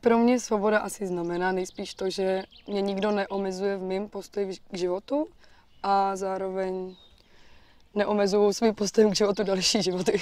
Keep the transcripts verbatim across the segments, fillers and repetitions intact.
Pro mě svoboda asi znamená nejspíš to, že mě nikdo neomezuje v mém postoji k životu a zároveň neomezuju svým postojem k životu další životy.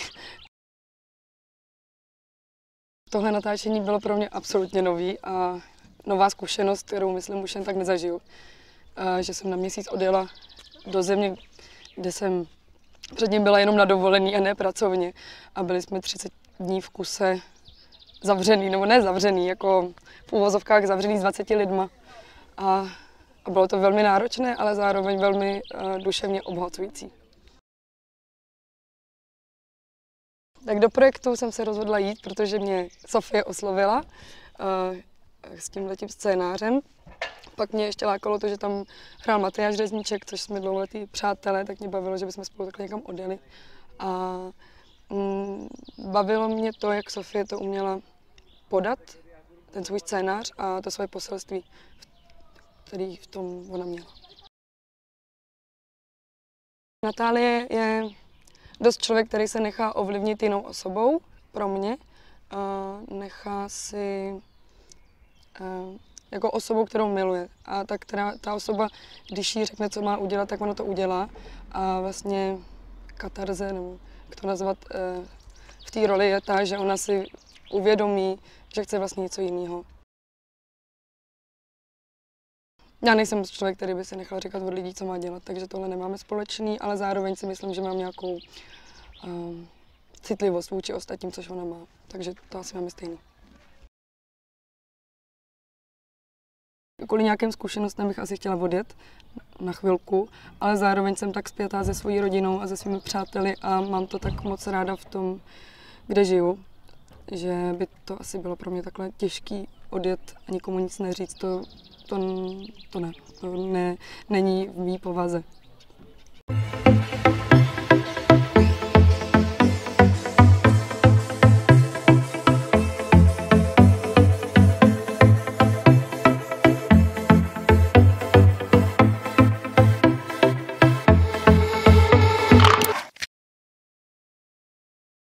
Tohle natáčení bylo pro mě absolutně nový a nová zkušenost, kterou myslím už jen tak nezažiju. Že jsem na měsíc odjela do země, kde jsem předtím byla jenom na dovolený a ne pracovně. A byli jsme třicet dní v kuse zavřený, nebo ne zavřený, jako v uvozovkách zavřený s dvaceti lidma. A, a bylo to velmi náročné, ale zároveň velmi uh, duševně obohacující. Tak do projektu jsem se rozhodla jít, protože mě Sofie oslovila uh, s tímhletím scénářem. Pak mě ještě lákalo to, že tam hrál Matyáš Řezníček, což jsme dlouholetí přátelé, tak mě bavilo, že bychom spolu takhle někam odjeli. A mm, bavilo mě to, jak Sofie to uměla podat, ten svůj scénář a to svoje poselství, který v tom ona měla. Natálie je dost člověk, který se nechá ovlivnit jinou osobou, pro mě. A nechá si a, jako osobou, kterou miluje. A ta, která, ta osoba, když jí řekne, co má udělat, tak ono to udělá. A vlastně katarze, nebo jak to nazvat, v té roli je ta, že ona si uvědomí, že chce vlastně něco jiného. Já nejsem člověk, který by si nechal říkat od lidí, co má dělat, takže tohle nemáme společný, ale zároveň si myslím, že mám nějakou um, citlivost vůči ostatním, což ona má. Takže to asi máme stejný. Kvůli nějakým zkušenostem bych asi chtěla odjet na chvilku, ale zároveň jsem tak spjatá se svojí rodinou a se svými přáteli a mám to tak moc ráda v tom, kde žiju, že by to asi bylo pro mě takhle těžký odjet a nikomu nic neříct, to, to, to ne, to ne, není v mý povaze.